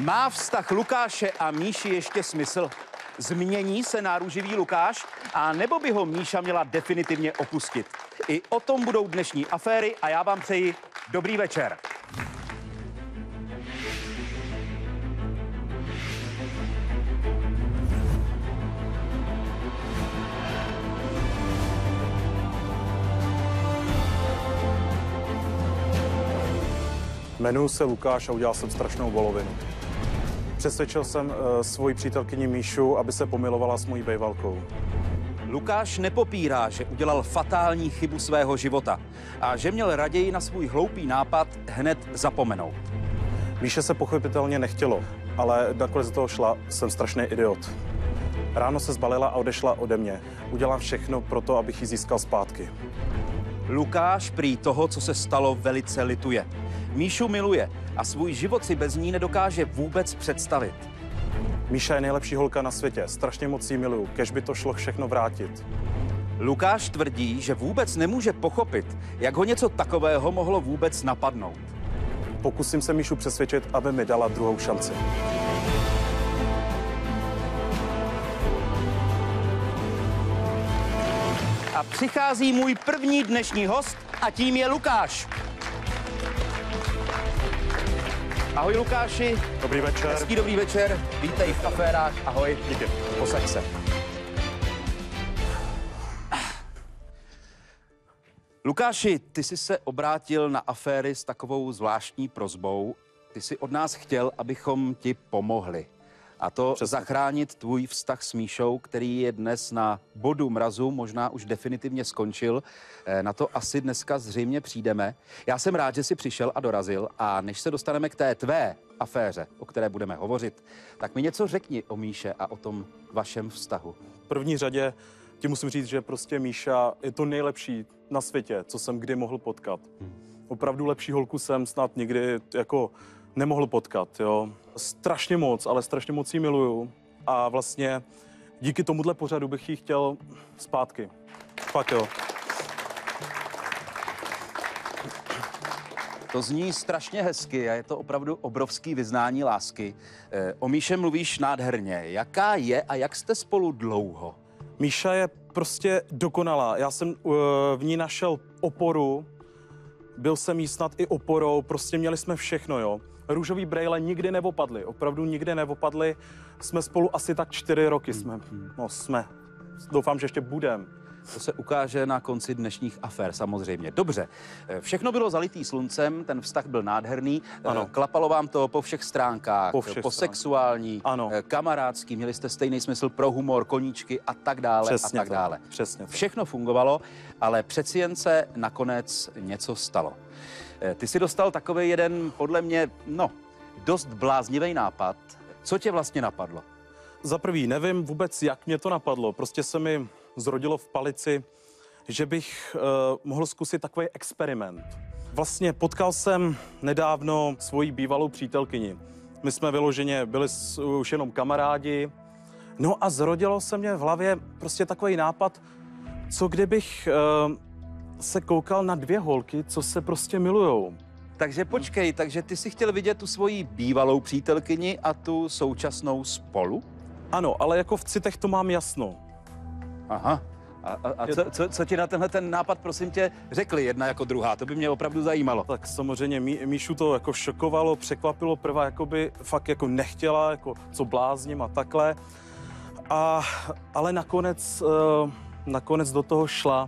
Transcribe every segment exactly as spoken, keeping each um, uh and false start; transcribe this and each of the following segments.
Má vztah Lukáše a Míši ještě smysl? Změní se náruživý Lukáš, a nebo by ho Míša měla definitivně opustit? I o tom budou dnešní aféry a já vám přeji dobrý večer. Jmenuji se Lukáš a udělal jsem strašnou volovinu. Přesvědčil jsem uh, svoji přítelkyni Míšu, aby se pomilovala s mojí bejvalkou. Lukáš nepopírá, že udělal fatální chybu svého života a že měl raději na svůj hloupý nápad hned zapomenout. Míše se pochopitelně nechtělo, ale nakonec do toho šla, jsem strašný idiot. Ráno se zbalila a odešla ode mě. Udělám všechno pro to, abych ji získal zpátky. Lukáš prý toho, co se stalo, velice lituje. Míšu miluje a svůj život si bez ní nedokáže vůbec představit. Míša je nejlepší holka na světě, strašně moc jí miluju, kež by to šlo všechno vrátit. Lukáš tvrdí, že vůbec nemůže pochopit, jak ho něco takového mohlo vůbec napadnout. Pokusím se Míšu přesvědčit, aby mi dala druhou šanci. A přichází můj první dnešní host a tím je Lukáš. Ahoj Lukáši. Dobrý večer. Hezký dobrý večer. Vítej v aférách. Ahoj. Díky. Posaď se. Lukáši, ty jsi se obrátil na aféry s takovou zvláštní prosbou. Ty jsi od nás chtěl, abychom ti pomohli. A to Přesně. zachránit tvůj vztah s Míšou, který je dnes na bodu mrazu, možná už definitivně skončil. Na to asi dneska zřejmě přijdeme. Já jsem rád, že jsi přišel a dorazil, a než se dostaneme k té tvé aféře, o které budeme hovořit, tak mi něco řekni o Míše a o tom vašem vztahu. V první řadě ti musím říct, že prostě Míša je to nejlepší na světě, co jsem kdy mohl potkat. Hmm. Opravdu lepší holku jsem snad nikdy jako nemohl potkat, jo. Strašně moc, ale strašně moc jí miluju. A vlastně díky tomuhle pořadu bych jí chtěl zpátky. Fakt jo. To zní strašně hezky a je to opravdu obrovský vyznání lásky. E, o Míše mluvíš nádherně. Jaká je a jak jste spolu dlouho? Míša je prostě dokonalá. Já jsem uh, v ní našel oporu, byl jsem jí snad i oporou, prostě měli jsme všechno, jo. Růžový brejle nikdy neopadly, opravdu nikdy neopadly. Jsme spolu asi tak čtyři roky, jsme, no jsme. Doufám, že ještě budem. To se ukáže na konci dnešních afér, samozřejmě. Dobře, všechno bylo zalitý sluncem, ten vztah byl nádherný. Ano. Klapalo vám to po všech stránkách, po, všech po sexuální, ano. kamarádský, měli jste stejný smysl pro humor, koníčky a tak dále. Přesně a tak dále. To. Přesně to. Všechno fungovalo, ale přeci jen se nakonec něco stalo. Ty jsi dostal takový jeden, podle mě, no, dost bláznivý nápad. Co tě vlastně napadlo? Za prvý, nevím vůbec, jak mě to napadlo. Prostě se mi zrodilo v palici, že bych uh, mohl zkusit takový experiment. Vlastně potkal jsem nedávno svoji bývalou přítelkyni. My jsme vyloženě byli s, už jenom kamarádi. No a zrodilo se mě v hlavě prostě takový nápad, co kdybych uh, se koukal na dvě holky, co se prostě milujou. Takže počkej, takže ty si chtěl vidět tu svoji bývalou přítelkyni a tu současnou spolu? Ano, ale jako v citech to mám jasno. Aha. A, a, a co, co, co ti na tenhle ten nápad, prosím tě, řekli jedna jako druhá? To by mě opravdu zajímalo. Tak samozřejmě Mí, Míšu to jako šokovalo, překvapilo. Prvá jakoby fakt jako nechtěla, jako co blázním a takhle. A, ale nakonec, uh, nakonec do toho šla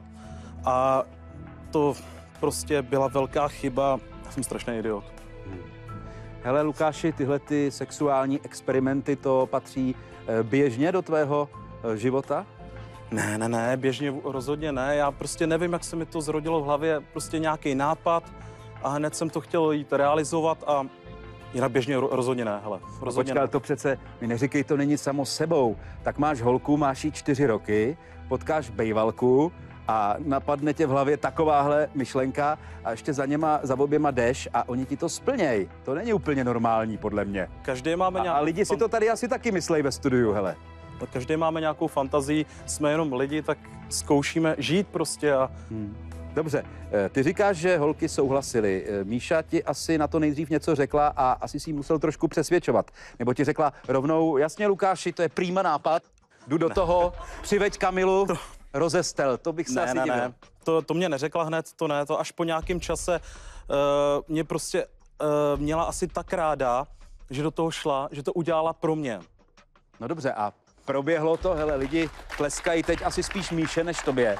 a to prostě byla velká chyba. Já jsem strašný idiot. Hmm. Hele, Lukáši, tyhle ty sexuální experimenty, to patří uh, běžně do tvého uh, života? Ne, ne, ne, běžně rozhodně ne. Já prostě nevím, jak se mi to zrodilo v hlavě, prostě nějaký nápad a hned jsem to chtěl jít realizovat a jinak běžně rozhodně ne, hele. Rozhodně Počkej, ne. to přece, mi neříkej, to není samo sebou. Tak máš holku, máš jí čtyři roky, potkáš bejvalku a napadne tě v hlavě takováhle myšlenka a ještě za něma, za oběma jdeš a oni ti to splněj. To není úplně normální, podle mě. Každý máme A, nějakou... a lidi si to tady asi taky myslej ve studiu, hele. Každý máme nějakou fantazii, jsme jenom lidi, tak zkoušíme žít prostě a hmm. Dobře, ty říkáš, že holky souhlasily. Míša ti asi na to nejdřív něco řekla a asi si ji musel trošku přesvědčovat. Nebo ti řekla rovnou, jasně Lukáši, to je prýma nápad, jdu do toho, přiveď Kamilu, rozestel, to bych se ne, asi ne, divil. ne. To, to mě neřekla hned, to ne, to až po nějakém čase uh, mě prostě uh, měla asi tak ráda, že do toho šla, že to udělala pro mě. No dobře, a proběhlo to, hele, lidi tleskají teď asi spíš Míše než tobě.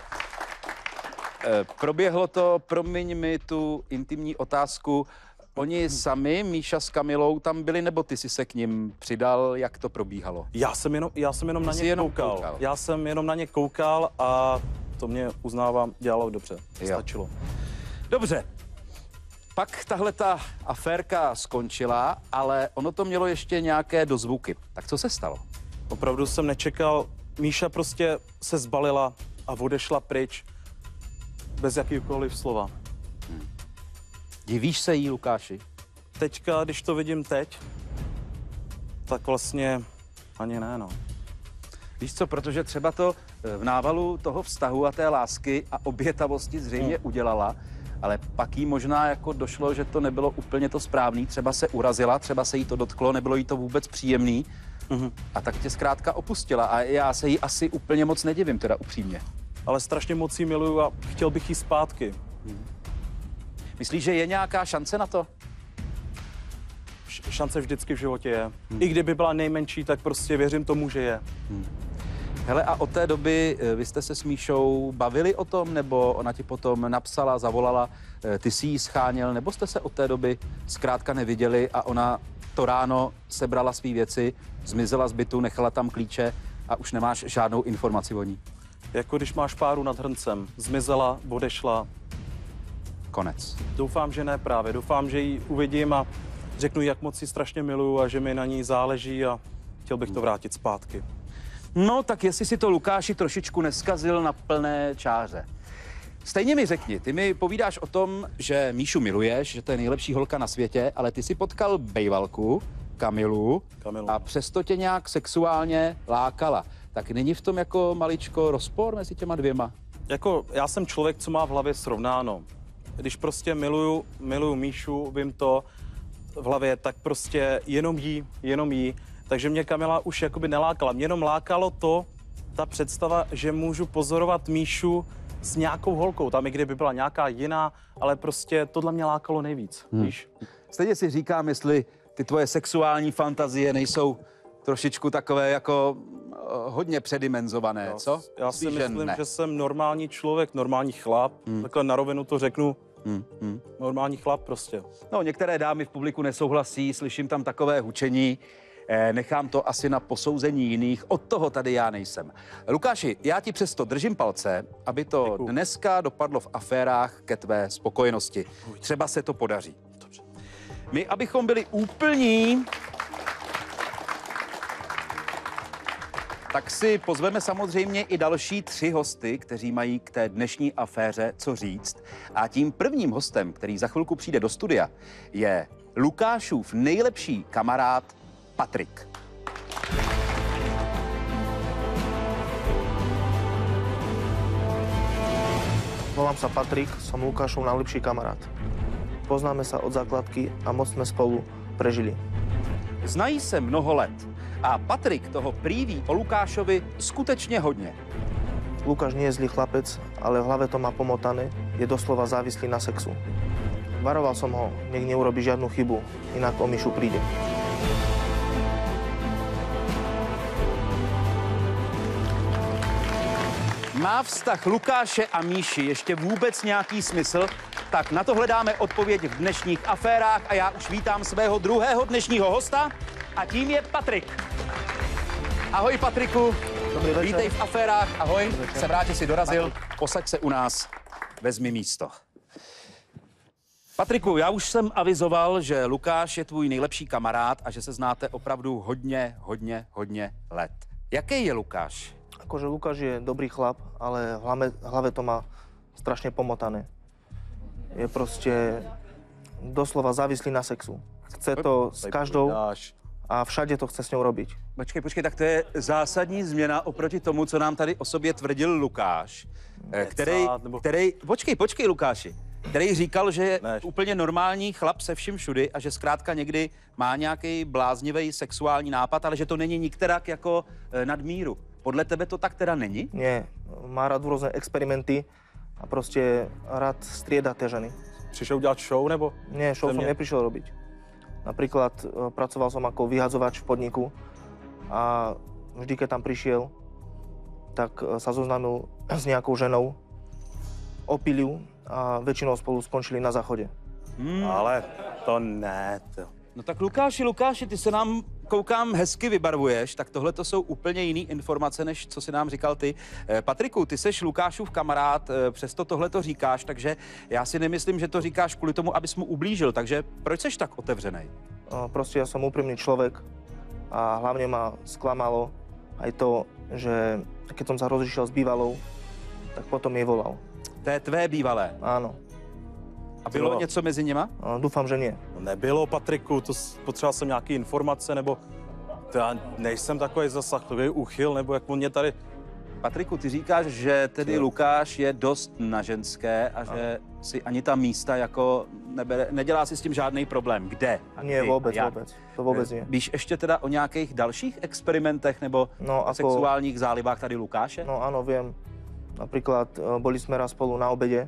E, proběhlo to, promiň mi tu intimní otázku, oni sami, Míša s Kamilou, tam byli, nebo ty jsi se k nim přidal, jak to probíhalo? Já jsem jenom, já jsem jenom na ně jenom koukal. koukal. Já jsem jenom na ně koukal a to mě, uznávám, dělalo dobře. Jo. Stačilo. Dobře. Pak tahle ta aférka skončila, ale ono to mělo ještě nějaké dozvuky. Tak co se stalo? Opravdu jsem nečekal. Míša prostě se zbalila a odešla pryč bez jakýkoliv slova. Hmm. Divíš se jí, Lukáši? Teďka, když to vidím teď, tak vlastně ani ne, no. Víš co, protože třeba to v návalu toho vztahu a té lásky a obětavosti zřejmě hmm. udělala, ale pak jí možná jako došlo, že to nebylo úplně to správný, třeba se urazila, třeba se jí to dotklo, nebylo jí to vůbec příjemný mm-hmm. a tak tě zkrátka opustila a já se jí asi úplně moc nedivím, teda upřímně. Ale strašně moc jí miluju a chtěl bych jí zpátky. Hmm. Myslíš, že je nějaká šance na to? Š- šance vždycky v životě je. Hmm. I kdyby byla nejmenší, tak prostě věřím tomu, že je. Hmm. Hele, a od té doby vy jste se s Míšou bavili o tom, nebo ona ti potom napsala, zavolala, ty si jí scháněl, nebo jste se od té doby zkrátka neviděli a ona to ráno sebrala svý věci, zmizela z bytu, nechala tam klíče a už nemáš žádnou informaci o ní? Jako když máš páru nad hrncem. Zmizela, odešla. Konec. Doufám, že ne právě. Doufám, že ji uvidím a řeknu, jak moc ji strašně miluju a že mi na ní záleží a chtěl bych to vrátit zpátky. No, tak jestli si to Lukáši trošičku neskazil na plné čáře. Stejně mi řekni, ty mi povídáš o tom, že Míšu miluješ, že to je nejlepší holka na světě, ale ty si potkal bejvalku, Kamilu, Kamilu. A přesto tě nějak sexuálně lákala. Tak není v tom jako maličko rozpor mezi těma dvěma? Jako, já jsem člověk, co má v hlavě srovnáno. Když prostě miluju, miluju Míšu, vím to v hlavě, tak prostě jenom jí, jenom jí. Takže mě Kamila už jakoby nelákala. Mě jenom lákalo to, ta představa, že můžu pozorovat Míšu s nějakou holkou. Tam i kdyby byla nějaká jiná, ale prostě tohle mě lákalo nejvíc, hmm. víš? Stejně si říkám, jestli ty tvoje sexuální fantazie nejsou trošičku takové jako uh, hodně předimenzované, já, co? Já si Myslíš, myslím, že, že jsem normální člověk, normální chlap. Hmm. Takhle na rovinu to řeknu. Hmm. Hmm. Normální chlap prostě. No, některé dámy v publiku nesouhlasí, slyším tam takové hučení. Eh, nechám to asi na posouzení jiných, od toho tady já nejsem. Lukáši, já ti přesto držím palce, aby to Děkuju. dneska dopadlo v aférách ke tvé spokojenosti. Třeba se to podaří. Dobře. My, abychom byli úplní, tak si pozveme samozřejmě i další tři hosty, kteří mají k té dnešní aféře co říct. A tím prvním hostem, který za chvilku přijde do studia, je Lukášův nejlepší kamarád Patrik. Volám sa Patrik, som Lukášov najlepší kamarát. Poznáme sa od základky a moc sme spolu prežili. Znají se mnoho let a Patrik toho prý ví o Lukášovi skutečně hodně. Lukáš nie je zlý chlapec, ale v hlave to má pomotané, je doslova závislý na sexu. Varoval som ho, nech neurobí žiadnu chybu, inak o Míšu príde. Má vztah Lukáše a Míši ještě vůbec nějaký smysl? Tak na to hledáme odpověď v dnešních aférách a já už vítám svého druhého dnešního hosta a tím je Patrik. Ahoj Patriku. Dobrý večer. Vítej v aférách, ahoj. Se vrátě si dorazil, posaď se u nás, vezmi místo. Patriku, já už jsem avizoval, že Lukáš je tvůj nejlepší kamarád a že se znáte opravdu hodně, hodně, hodně let. Jaký je Lukáš? Akože Lukáš je dobrý chlap, ale v hlave, hlave to má strašne pomotané. Je proste doslova závislý na sexu. Chce to s každou, a všade to chce s ňou robiť. Počkej, počkej, tak to je zásadní změna oproti tomu, co nám tady o sobě tvrdil Lukáš, který, který, počkej, počkej, Lukáši, který říkal, že je ne. úplně normální chlap se vším všudy a že zkrátka někdy má nějaký bláznivý sexuální nápad, ale že to není nikterak jako nadmíru. Podle tebe to tak teda není? Nie, má rád různé experimenty a prostě rád strieda tie ženy. Přišel udělat show, nebo? Nie, show som neprišiel robiť. Napríklad e, pracoval som ako vyhadzovač v podniku a vždy, keď tam prišiel, tak e, sa zoznámil s nejakou ženou, opil ju a väčšinou spolu skončili na záchode. Hmm. Ale to ne, to. No tak Lukáši, Lukáši, ty se nám, koukám, hezky vybarvuješ, tak tohle to jsou úplně jiný informace, než co si nám říkal ty. Eh, Patriku, ty seš Lukášův kamarád, eh, přesto tohle to říkáš, takže já si nemyslím, že to říkáš kvůli tomu, abys mu ublížil, takže proč seš tak otevřenej? No, proste ja som úprimný človek a hlavne ma sklamalo aj to, že keď som sa rozišiel s bývalou, tak potom jej volal. To je tvé bývalé. Áno. A bylo Bylo. něco mezi nima? No, dúfam, že nie. No nebylo, Patriku, to s- potřeboval jsem nějaký informace, nebo to já nejsem takový zasah, takový úchyl, nebo jak on mě tady... Patriku, ty říkáš, že tedy Co? Lukáš je dost na ženské a že si ani ta místa jako nebere, nedělá si s tím žádný problém. Kde? A Nie, kdy vôbec, a jak? vôbec. To vôbec nie. Víš ještě teda o nějakých dalších experimentech nebo No, o ako- sexuálních zálibách tady Lukáše? No áno, viem. Napríklad e, boli sme raz spolu na obede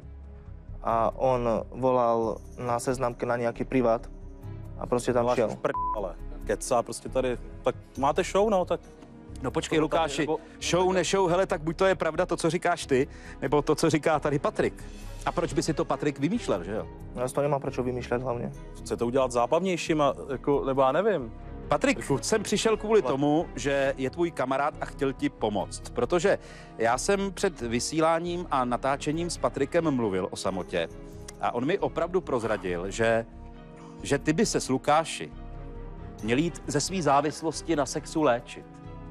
a on volal na seznamke na nejaký privát a proste tam Máš šiel. už prd, ale kecá prostě tady, tak máte show, no, tak No počkej, To Lukáši, nebo- show, nešou, hele, tak buď to je pravda to, co říkáš ty, nebo to, co říká tady Patrik. A proč by si to Patrik vymýšlel, že jo? No, ja si to nemám prečo vymýšľať hlavne. chcete udělat zábavnějším, a, jako, nebo já nevím. Patrik, Děkuju. jsem přišel kvůli tomu, že je tvůj kamarád a chtěl ti pomoct, protože já jsem před vysíláním a natáčením s Patrikem mluvil o samotě a on mi opravdu prozradil, že, že ty by se s Lukáši měl jít ze své závislosti na sexu léčit.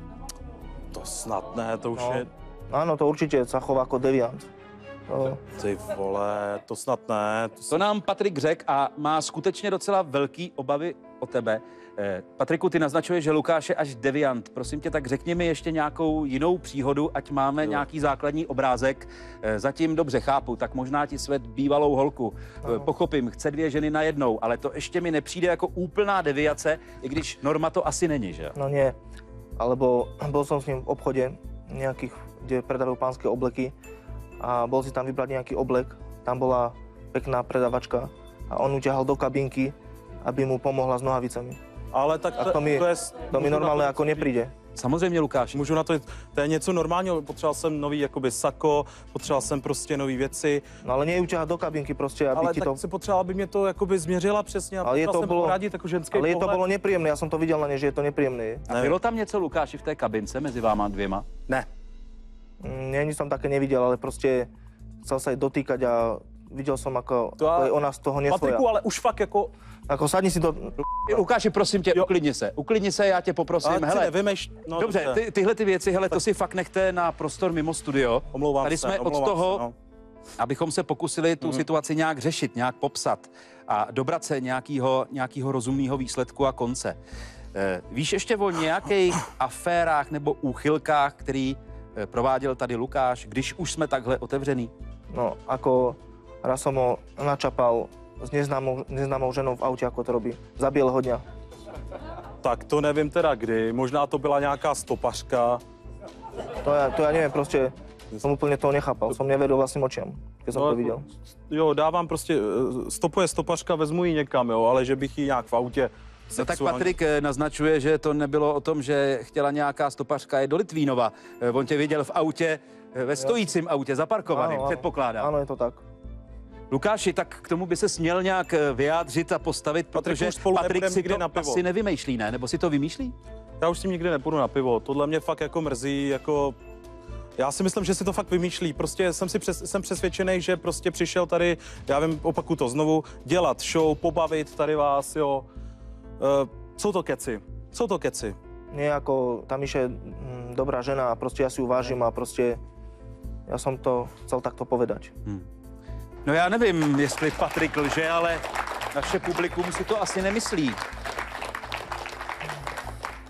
To snad ne, to už No, je... áno, to určite sa chová ako deviant. To, Ty vole, to snad ne. To To nám Patrik řekl a má skutečně docela velký obavy o tebe. Eh, Patriku, ty naznačuješ, že Lukáš je až deviant. Prosím tě, tak řekni mi ještě nějakou jinou příhodu, ať máme Jo. nějaký základní obrázek. Eh, zatím dobře chápu, tak možná ti svět bývalou holku. Eh, pochopím, chce dvě ženy najednou, ale to ještě mi nepřijde jako úplná deviace, i když norma to asi není, že? no nie. Alebo bol som s ním v obchode nejakých, kde predávajú pánske obleky a bol si tam vybrať nejaký oblek. Tam bola pekná predavačka a on uťahal do kabinky, aby mu pomohla s nohavicami. Ale tak A to mi, to je... to mi můžu na normálne to- ako nepríde. Samozřejmě, Lukáš. Můžu na to, to je něco normálního, potřeboval jsem nový jakoby sako, potřeboval jsem prostě nový věci, No ale nie uťahať do kabinky proste, aby ale ti tak to... si potřeboval, aby mě to jakoby změřila přesně a Ale je potřeboval to jsem bolo, poradit jako ženský ale je to pohled. bolo nepríjemné, ja som to videl na nej, že je to nepríjemné. A bylo tam něco, Lukáši, v té kabince mezi váma dvěma? Ne, Mm, Nie, nič som také nevidel, ale proste chcel sa jej dotýkať a videl som, ako, To ako a- je ona z toho nesvoja. Patriku, ale už fakt jako... Ako sadni si to... Lukáši, prosím tě, Jo. uklidni se. Uklidni se, já tě poprosím. Ale Hele, nevymeš... No, dobře, ty, tyhle ty věci, hele, to si fakt nechte na prostor mimo studio. Omlouvám Tady se, jsme od omlouvám toho, se, no. abychom se pokusili tu Mhm. situaci nějak řešit, nějak popsat a dobrat se nějakého, nějakého rozumného výsledku a konce. Eh, víš ještě o nějakých aférách nebo úchylkách, který eh, prováděl tady Lukáš, když už jsme takhle otevřený? No, ako raz som ho načapal s neznámou, neznámou ženou v aute, ako to robí. Za bieleho dňa. Tak to nevím teda kdy, možná to byla nějaká stopařka. To ja, to ja neviem, proste som úplne toho nechápal. Som neveril vlastným očiam, keď som No, to videl. Jo, dávám prostě, eh, stopuje stopařka, vezmu ji někam, jo, ale že bych ji nějak v autě... No tak sexuálně- Patrik eh, naznačuje, že to nebylo o tom, že chtěla nějaká stopařka je do Litvínova. Eh, On tě viděl v autě, eh, ve stojícím autě, zaparkovaným, předpokládám. Áno, je to tak. Lukáši, tak k tomu by se směl nějak eh, vyjádřit a postavit, Patrik, protože už spolu Patrik nepůjdem si nikdy to na pivo. asi nevymýšlí, ne? Nebo si to vymýšlí? Já už s tím nikdy nepůjdu na pivo, tohle mě fakt jako mrzí, jako... Já si myslím, že si to fakt vymýšlí, prostě jsem si přes, jsem přesvědčený, že prostě přišel tady, já vím, opakuju to znovu, dělat show, pobavit tady vás, jo. Uh, jsou to keci, jsou to keci. Nie ako tam iše mm, dobrá žena a proste ja si ju vážim a proste ja som to chcel takto povedať. No já nevím, jestli Patrik lže, ale naše publikum si to asi nemyslí.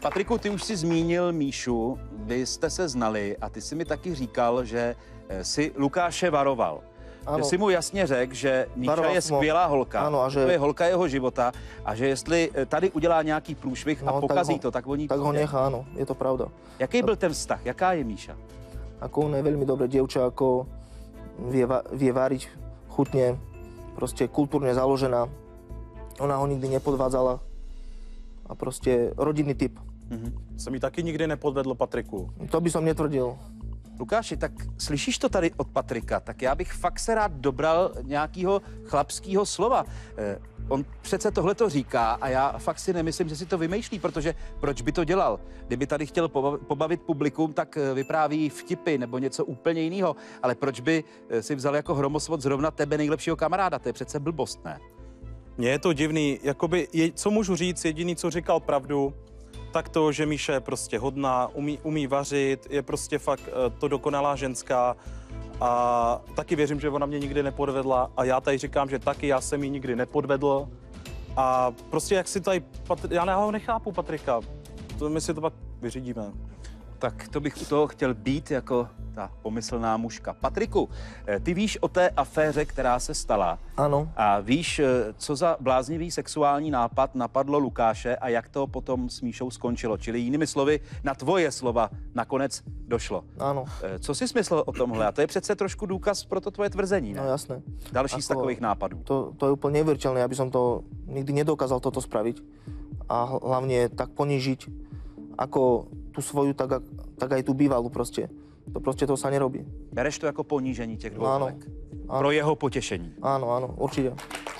Patriku, ty už si zmínil Míšu, vy jste se znali a ty si mi taky říkal, že si Lukáše varoval. Ano. Že si mu jasně řekl, že Míša varoval je skvělá holka, ano, a že to je holka jeho života a že jestli tady udělá nějaký průšvih no, a pokazí tak ho, to, tak o ní Tak ho nechá, áno, je to pravda. Jaký byl ten vztah? Jaká je Míša? Ako ona je veľmi dobré dievča, ako vie, vie váriť chutne, proste kultúrne založená. Ona ho nikdy nepodvádzala a proste rodinný typ. Mm-hmm. Jsem jí taky nikdy nepodvedl, Patriku. To by som netvrdil. Lukáši, tak slyšíš to tady od Patrika, tak já bych fakt se rád dobral nějakého chlapského slova. Eh, on přece tohle to říká a já fakt si nemyslím, že si to vymýšlí, protože proč by to dělal? Kdyby tady chtěl pobavit publikum, tak vypráví vtipy nebo něco úplně jiného, ale proč by si vzal jako hromosvod zrovna tebe, nejlepšího kamaráda? To je přece blbost, ne? Mně je to divný, jakoby, je, co můžu říct, jediný, co říkal pravdu, tak to, že Míša je prostě hodná, umí, umí vařit, je prostě fakt to dokonalá ženská a taky věřím, že ona mě nikdy nepodvedla a já tady říkám, že taky já jsem ji nikdy nepodvedl a prostě jak si tady, já ho nechápu, Patrika, to my si to pak vyřídíme. Tak to bych u toho chtěl být jako ta pomyslná mužka. Patriku, ty víš o té aféře, která se stala. Ano. A víš, co za bláznivý sexuální nápad napadlo Lukáše a jak to potom s Míšou skončilo? Čili jinými slovy, na tvoje slova nakonec došlo. Ano. Co jsi myslel o tomhle? A to je přece trošku důkaz pro to tvoje tvrzení, ne? No jasné. Další Ako, z takových nápadů. To, to je úplně neuvěřitelné, aby som to nikdy nedokázal toto spraviť. A hlavně tak ponížiť, ako tu svoju, tak, tak aj tu bývalú proste. To proste to sa nerobí. Bereš to jako ponížení těch dvou áno, holek? Pro jeho potěšení? Áno, áno, určite.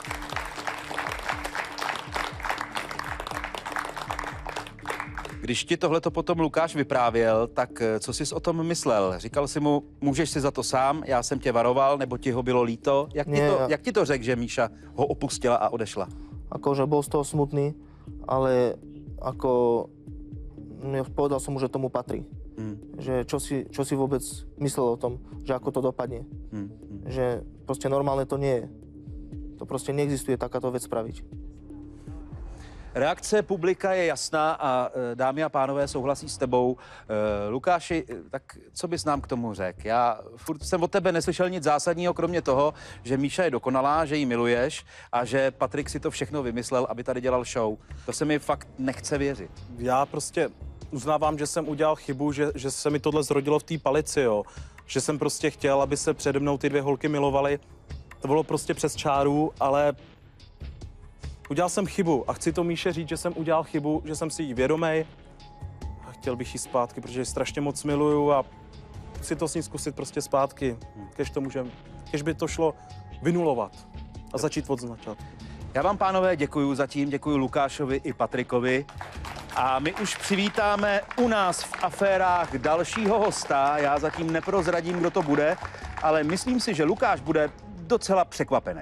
Když ti tohleto potom Lukáš vyprávěl, tak co jsi o tom myslel? Říkal jsi mu, můžeš si za to sám, já jsem tě varoval, nebo ti ho bylo líto? Jak, Nie, ti, to, ja... jak ti to řekl, že Míša ho opustila a odešla? Akože bol z toho smutný, ale ako povedal som mu, že tomu patrí. Hmm. Že čo si, čo si vôbec myslel o tom, že ako to dopadne. Hmm. Hmm. Že proste normálne to nie je. To proste neexistuje takáto vec spraviť. Reakce publika je jasná a dámy a pánové souhlasí s tebou. Lukáši, tak co bys nám k tomu řekl? Já furt jsem od tebe neslyšel nic zásadního, kromě toho, že Míša je dokonalá, že ji miluješ a že Patrik si to všechno vymyslel, aby tady dělal show. To se mi fakt nechce věřit. Já prostě uznávám, že jsem udělal chybu, že, že se mi tohle zrodilo v té palici, jo. Že jsem prostě chtěl, aby se přede mnou ty dvě holky milovaly. To bylo prostě přes čáru, ale udělal jsem chybu a chci to Míše říct, že jsem udělal chybu, že jsem si jí vědomej a chtěl bych jí zpátky, protože ji strašně moc miluju a chci to s ní zkusit prostě zpátky, kež to můžem, kež by to šlo vynulovat a začít od začátku. Já vám, pánové, děkuju zatím, děkuju Lukášovi i Patrikovi. A my už přivítáme u nás v aférách dalšího hosta. Já zatím neprozradím, kdo to bude, ale myslím si, že Lukáš bude docela překvapený.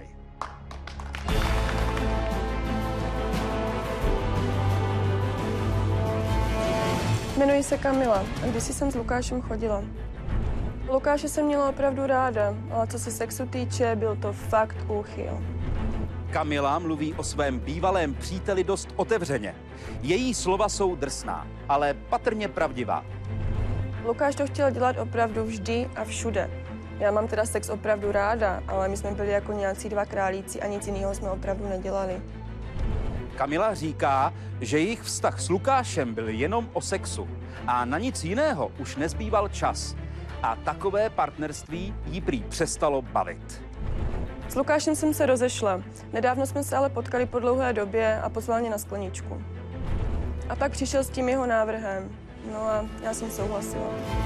Jmenuji se Kamila a kdysi jsem s Lukášem chodila. Lukáše jsem měla opravdu ráda, ale co se sexu týče, byl to fakt úchyl. Kamila mluví o svém bývalém příteli dost otevřeně. Její slova jsou drsná, ale patrně pravdivá. Lukáš to chtěl dělat opravdu vždy a všude. Já mám teda sex opravdu ráda, ale my jsme byli jako nějací dva králíci a nic jiného jsme opravdu nedělali. Kamila říká, že jejich vztah s Lukášem byl jenom o sexu a na nic jiného už nezbýval čas. A takové partnerství jí prý přestalo bavit. S Lukášem jsem se rozešla. Nedávno jsme se ale potkali po dlouhé době a pozval mě na skleničku. A pak přišel s tím jeho návrhem. No a já jsem souhlasila.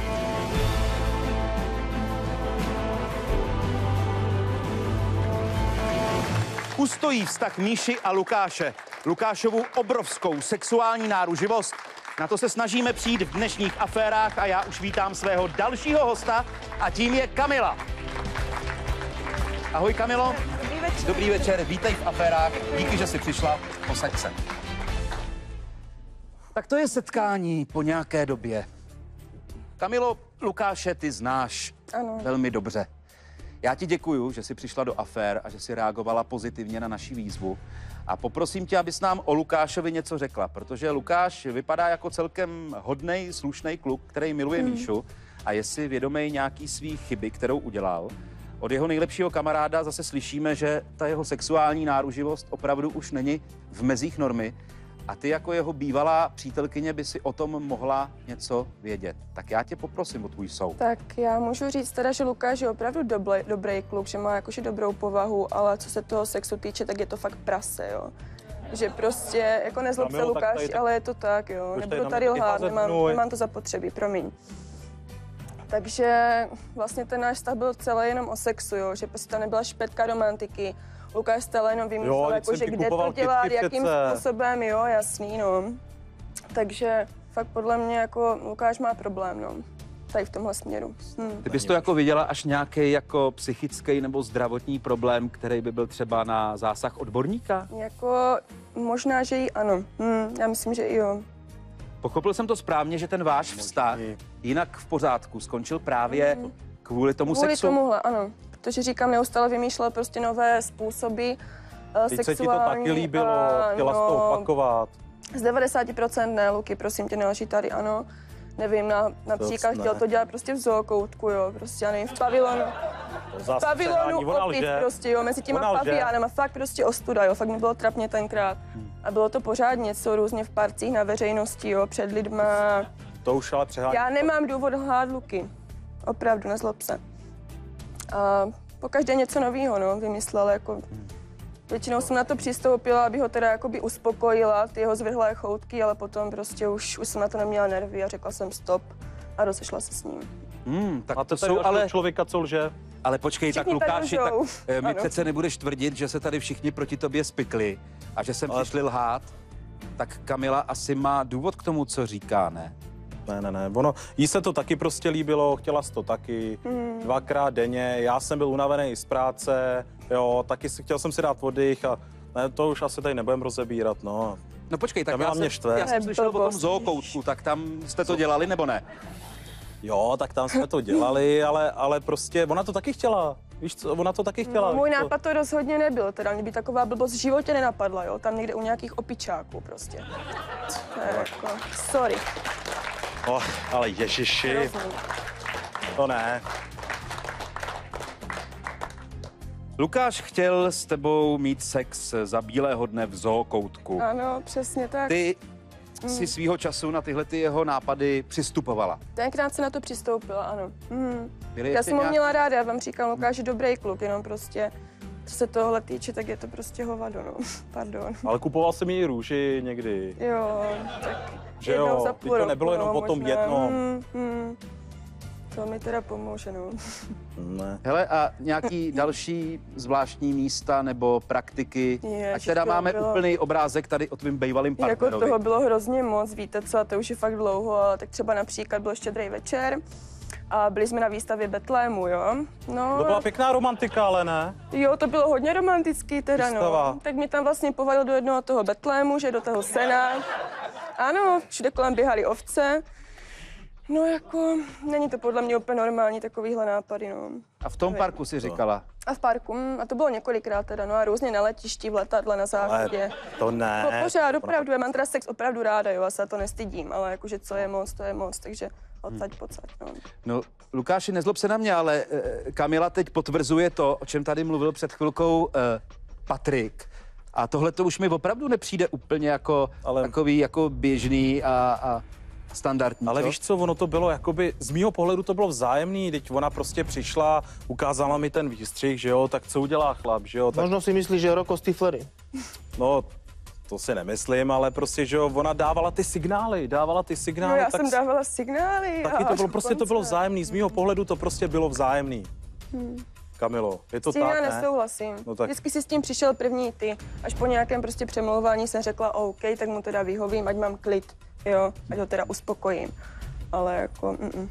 Ustojí vztah Míši a Lukáše. Lukášovu obrovskou sexuální náruživost. Na to se snažíme přijít v dnešních aférách a já už vítám svého dalšího hosta a tím je Kamila. Ahoj, Kamilo. Dobrý večer. Dobrý večer, vítej v aférách. Díky, že jsi přišla. Posaď se. Tak to je setkání po nějaké době. Kamilo, Lukáše ty znáš Ano. velmi dobře. Já ti děkuju, že jsi přišla do afér a že jsi reagovala pozitivně na naši výzvu. A poprosím tě, abys nám o Lukášovi něco řekla, protože Lukáš vypadá jako celkem hodnej, slušný kluk, který miluje hmm. Míšu a je si vědomý nějaký svý chyby, kterou udělal. Od jeho nejlepšího kamaráda zase slyšíme, že ta jeho sexuální náruživost opravdu už není v mezích normy. A ty jako jeho bývalá přítelkyně by si o tom mohla něco vědět. Tak já tě poprosím o tvůj soud. Tak já můžu říct teda, že Lukáš je opravdu dobrý, dobrý kluk, že má jakože dobrou povahu, ale co se toho sexu týče, tak je to fakt prase, jo. Že prostě, jako nezlob se Lukáš, ale je to tak, jo. Nebudu tady lhát, nemám, nemám to zapotřebí, promiň. Takže vlastně ten náš vztah byl celý jenom o sexu, jo, že prostě tam nebyla špetka romantiky. Lukáš stále jenom vymýšlel, jako, že kde to dělat, jakým způsobem, jo, jasný, no. Takže fakt podle mě jako Lukáš má problém, no. Tady v tomhle směru. Hm. Ty bys to jako viděla až nějaký jako psychický nebo zdravotní problém, který by byl třeba na zásah odborníka? Jako možná, že i ano. Hm, já myslím, že i jo. Pochopil jsem to správně, že ten váš vztah jinak v pořádku skončil právě hm. kvůli tomu kvůli sexu? Kvůli tomuhle, ano. Protože říkám, neustále vymýšlel prostě nové způsoby uh, Teď sexuální. se ti to taky líbilo, a, chtěla no, jsi to opakovat. Z devadesát procent ne, Luky, prosím tě, nelží tady, ano. Nevím, na, například chtěl to dělat prostě v zookoutku, jo, prostě, já nevím, v pavilonu. V pavilonu opět prostě, jo, mezi těma paviánama, fakt prostě ostuda, jo, fakt mi bylo trapně tenkrát. Hmm. A bylo to pořád něco různě v parcích na veřejnosti, jo, před lidma. To už ale přehání. Já nemám důvod lhát, Luky. Opravdu, nezlob se. A pokaždé něco novýho, no, vymyslel, jako... Hmm. Většinou jsem na to přistoupila, aby ho teda jakoby uspokojila, ty jeho zvrhlé choutky, ale potom prostě už, už jsem na to neměla nervy a řekla jsem stop a rozešla se s ním. Hmm, tak a to, to jsou ale člověka, co lže. Ale počkej, všichni tak Lukáši, tak mi ano. přece nebudeš tvrdit, že se tady všichni proti tobě spikli a že jsem ale... přišli lhát. Tak Kamila asi má důvod k tomu, co říká, ne? Ne, ne, ne. Ono, jí se to taky prostě líbilo, chtěla jsi to taky, hmm. dvakrát denně, já jsem byl unavený z práce, jo, taky si, chtěl jsem si dát oddych a ne, to už asi tady nebudem rozebírat, no. No počkej, tak Kamila já, mě jsem, já jsem slyšel o tom zookoutku, tak tam jste to dělali, nebo ne? Jo, tak tam jsme to dělali, ale, ale prostě ona to taky chtěla. Víš co, ona to taky chtěla. Můj nápad to rozhodně nebyl, teda mě by taková blbost v životě nenapadla, jo, tam někde u nějakých opičáků prostě. Jako, sorry. Oh, ale ježiši, to ne. Lukáš chtěl s tebou mít sex za bílého dne v zookoutku. Ano, přesně tak. Ty mm. si svýho času na tyhle ty jeho nápady přistupovala. Tenkrát se na to přistoupila, ano. Mm. Já jsem ho nějak... měla ráda, já vám říkám, Lukáš je dobrý kluk, jenom prostě, co se tohle týče, tak je to prostě hovado, no. Pardon. Ale kupoval jsem jí růži někdy. Jo, tak že jo, za půl to nebylo jenom no, o tom možná. jednom. Mm, mm. To mi teda pomůže, no. Ne. Hele, a nějaký další zvláštní místa nebo praktiky, Ježiš, ať teda máme bylo... úplný obrázek tady o tvým bývalým partnerovi. Jako toho bylo hrozně moc, víte co, a to už je fakt dlouho, ale tak třeba například byl Štědrý večer a byli jsme na výstavě Betlému, jo. No, to byla pěkná romantika, ale ne? Jo, to bylo hodně romantický teda, Výstava. no. Tak mi tam vlastně povalil do jednoho toho Betlému, že do toho sena. Ano, všude kolem běhaly ovce. No jako, není to podle mě úplně normální takovýhle nápady, no. A v tom Nevím. parku si říkala? A v parku, mm, a to bylo několikrát teda, no a různě na letišti, v letadle, na záchodě. Ale to ne. Po pořád, opravdu, já mám teda sex opravdu ráda, jo, já se to nestydím, ale jakože co je moc, to je moc, takže odsaď, pocať, no. No, Lukáši, nezlob se na mě, ale uh, Kamila teď potvrzuje to, o čem tady mluvil před chvilkou uh, Patrik. A tohle to už mi opravdu nepřijde úplně jako ale... takový jako běžný a, a standardní. Ale co? víš co, ono to bylo jakoby, z mýho pohledu to bylo vzájemný, teď ona prostě přišla, ukázala mi ten výstřih, že jo, tak co udělá chlap, že jo. Tak... Možno si myslíš, že Roko Stiflery. No, to si nemyslím, ale prostě, že jo, ona dávala ty signály, dávala ty signály. No já tak jsem dávala signály. Taky to bylo, prostě to bylo vzájemný, z mýho pohledu to prostě bylo vzájemný. Hmm. Kamilo, je to s tím tak, já ne? nesouhlasím. No tak... Vždycky si s tím přišel první ty. Až po nějakém prostě přemlouvání jsem řekla OK, tak mu teda vyhovím, ať mám klid, jo, ať ho teda uspokojím. Ale jako, mm-mm.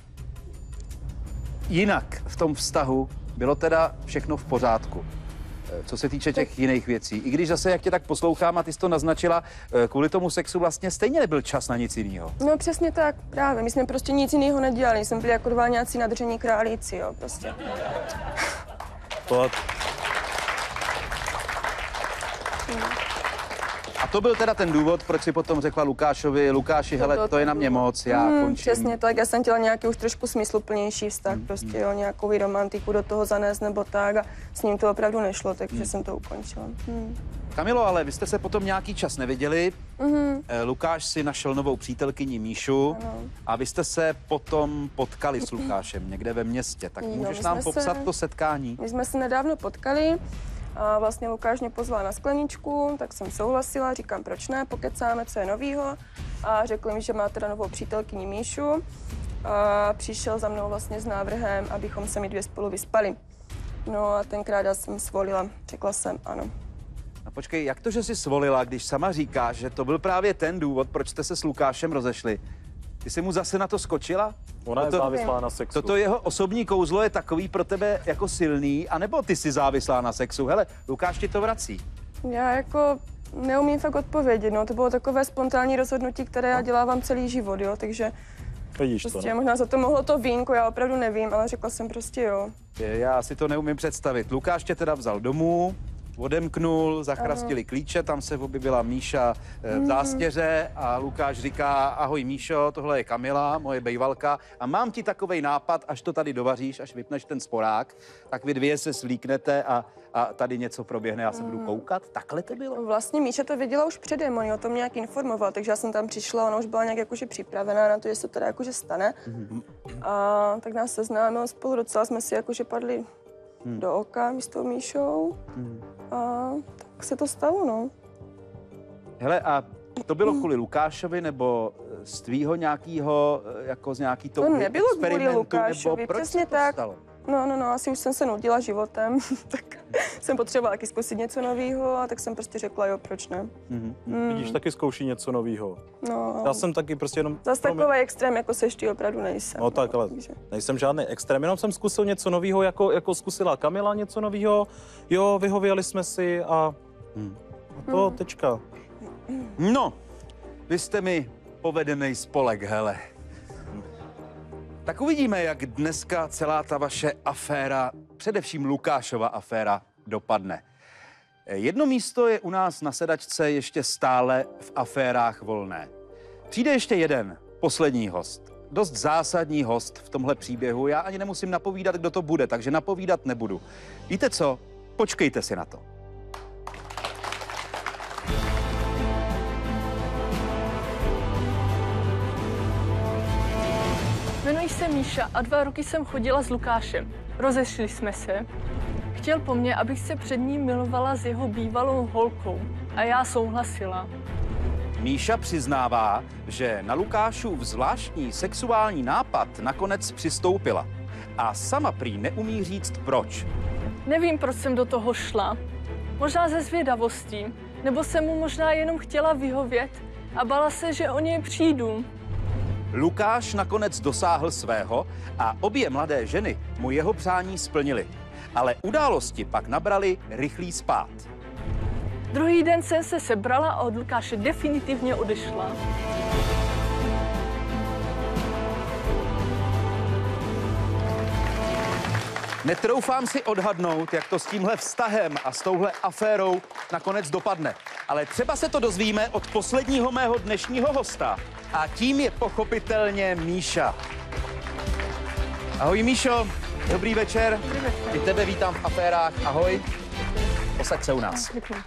Jinak v tom vztahu bylo teda všechno v pořádku, co se týče těch tak... jiných věcí. I když zase, jak tě tak poslouchám a ty jsi to naznačila, kvůli tomu sexu vlastně stejně nebyl čas na nic jiného. No přesně tak, právě. My jsme prostě nic jiného nedělali. Jsme byli jako dva nějací nadření králíci, jo, prostě. To... to byl teda ten důvod, proč si potom řekla Lukášovi, Lukáši, hele, to, to je na mě moc, já hmm, končím. Přesně tak, já jsem chtěla nějaký už trošku smysluplnější vztah, hmm. prostě jo, nějakou romantiku do toho zanést nebo tak a s ním to opravdu nešlo, takže hmm. jsem to ukončila. Hmm. Kamilo, ale vy jste se potom nějaký čas neviděli. Mm-hmm. Lukáš si našel novou přítelkyni Míšu ano. a vy jste se potom potkali s Lukášem někde ve městě. Tak no, můžeš nám popsat se, to setkání? My jsme se nedávno potkali a vlastně Lukáš mě pozval na skleničku, tak jsem souhlasila, říkám, proč ne, pokecáme, co je novýho. A řekl mi, že má teda novou přítelkyni Míšu a přišel za mnou vlastně s návrhem, abychom se my dvě spolu vyspali. No a tenkrát já jsem svolila, řekla jsem ano. A počkej, jak to, že jsi svolila, když sama říkáš, že to byl právě ten důvod, proč jste se s Lukášem rozešli? Ty jsi mu zase na to skočila? Ona je závislá na sexu. Toto jeho osobní kouzlo je takový pro tebe jako silný, anebo ty jsi závislá na sexu? Hele, Lukáš ti to vrací. Já jako neumím fakt odpovědět, no. To bylo takové spontánní rozhodnutí, které já dělávám celý život, jo, takže... Vidíš prostě to, no? Možná za to mohlo to vínko, já opravdu nevím, ale řekla jsem prostě jo. Já si to neumím představit. Lukáš tě teda vzal domů, odemknul, zachrastili ano. klíče, tam se objevila Míša v zástěře a Lukáš říká, ahoj Míšo, tohle je Kamila, moje bejvalka a mám ti takovej nápad, až to tady dovaříš, až vypneš ten sporák, tak vy dvě se slíknete a, a tady něco proběhne, já se budu koukat. Takhle to bylo? Vlastně Míša to věděla už předem, on o tom nějak informoval, takže já jsem tam přišla, ona už byla nějak jakože připravená na to, že se to teda jakože stane. Mm-hmm. A tak nás seznámil spolu, docela jsme si jakože padli hmm. do oka s tou Míšou. Hmm. A tak se to stalo, no. Hele, a to bylo kvůli Lukášovi, nebo z tvýho nějakýho, jako z nějaký touhy To nebylo kvůli Lukášovi, nebo proč přesně to tak. Stalo? No, no, no, asi už jsem se nudila životem, tak jsem potřebovala taky zkusit něco nového a tak jsem prostě řekla, jo, proč ne. Mm-hmm. Mm. Vidíš, taky zkouší něco nového. No. Já jsem taky prostě jenom... Zas takový extrém, jako seš ty, opravdu nejsem. No tak, ale takže... nejsem žádný extrém, jenom jsem zkusil něco nového, jako, jako zkusila Kamila něco nového. Jo, vyhověli jsme si a, hmm. a to hmm. tečka. No, vy jste mi povedený spolek, hele. Tak uvidíme, jak dneska celá ta vaše aféra, především Lukášova aféra, dopadne. Jedno místo je u nás na sedačce ještě stále v aférách volné. Přijde ještě jeden, poslední host. Dost zásadní host v tomhle příběhu. Já ani nemusím napovídat, kdo to bude, takže napovídat nebudu. Víte co? Počkejte si na to. Jmenuji se Míša a dva roky jsem chodila s Lukášem. Rozešli jsme se. Chtěl po mně, abych se před ním milovala s jeho bývalou holkou. A já souhlasila. Míša přiznává, že na Lukášův zvláštní sexuální nápad nakonec přistoupila. A sama prý neumí říct proč. Nevím, proč jsem do toho šla. Možná ze zvědavostí. Nebo jsem mu možná jenom chtěla vyhovět a bala se, že o něj přijdu. Lukáš nakonec dosáhl svého a obě mladé ženy mu jeho přání splnily. Ale události pak nabrali rychlý spád. Druhý den jsem se sebrala a od Lukáše definitivně odešla. Netroufám si odhadnout, jak to s tímhle vztahem a s touhle aférou nakonec dopadne. Ale třeba se to dozvíme od posledního mého dnešního hosta. A tím je pochopitelně Míša. Ahoj Míšo, dobrý večer. Dobrý večer. I tebe vítám v aférách. Ahoj. Posaď se u nás. Děkuji.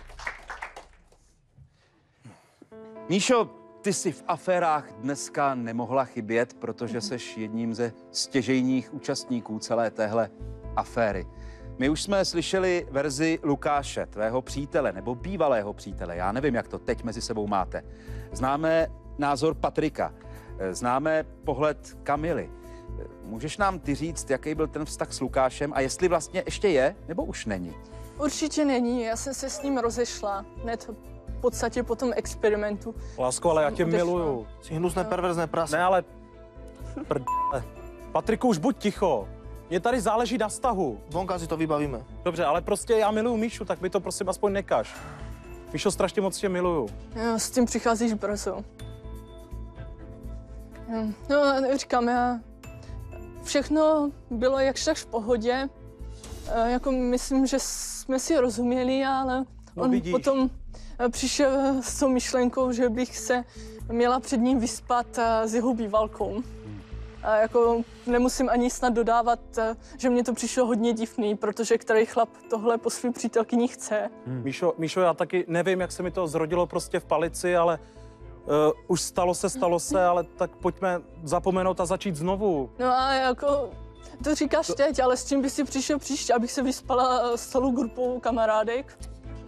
Míšo, ty jsi v aférách dneska nemohla chybět, protože seš jedním ze stěžejních účastníků celé téhle aféry. My už jsme slyšeli verzi Lukáše, tvého přítele nebo bývalého přítele. Já nevím, jak to teď mezi sebou máte. Známe názor Patrika, známe pohled Kamily. Můžeš nám ty říct, jaký byl ten vztah s Lukášem a jestli vlastně ještě je, nebo už není? Určitě není, já jsem se s ním rozešla. Hned v podstatě po tom experimentu. Lásko, ale já tě odešla. miluju. Jsi hnusné perverzné prase. Ne, ale... Prdele. Patriku, už buď ticho. Mně tady záleží na vztahu. Vonka si to vybavíme. Dobře, ale prostě já miluju Míšu, tak mi to prosím aspoň nekaž. Míšo, strašně moc tě miluju. Jo, s tím přicházíš brzo. No, říkám, já... Všechno bylo jakž tak v pohodě. E, jako myslím, že jsme si rozuměli, ale no, on vidíš. potom přišel s tou myšlenkou, že bych se měla před ním vyspat s jeho bývalkou. A jako nemusím ani snad dodávat, že mě to přišlo hodně divný, protože který chlap tohle po svým přítelkyni chce. Hmm. Míšo, Míšo, já taky nevím, jak se mi to zrodilo prostě v Palici, ale uh, už stalo se, stalo se, ale tak pojďme zapomenout a začít znovu. No a jako to říkáš to... teď, ale s čím bys si přišel příště, abych se vyspala s celou grupou kamarádek?